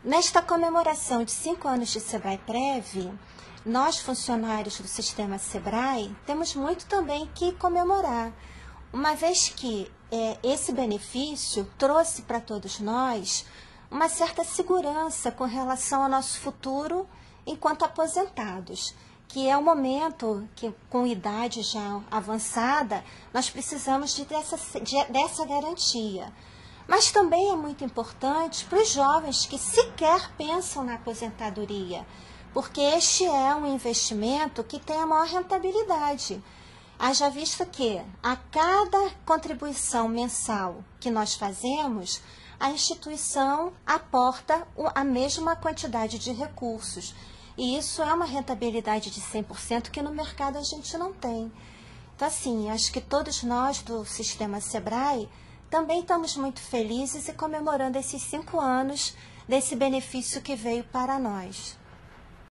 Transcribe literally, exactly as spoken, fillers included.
Nesta comemoração de cinco anos de Sebrae-Prev, nós, funcionários do Sistema Sebrae, temos muito também que comemorar, uma vez que é, esse benefício trouxe para todos nós uma certa segurança com relação ao nosso futuro enquanto aposentados, que é o momento que, com idade já avançada, nós precisamos de dessa, de, dessa garantia. Mas também é muito importante para os jovens que sequer pensam na aposentadoria, porque este é um investimento que tem a maior rentabilidade. Haja vista que a cada contribuição mensal que nós fazemos, a instituição aporta a mesma quantidade de recursos. E isso é uma rentabilidade de cem por cento que no mercado a gente não tem. Então, assim, acho que todos nós do Sistema Sebrae também estamos muito felizes e comemorando esses cinco anos desse benefício que veio para nós.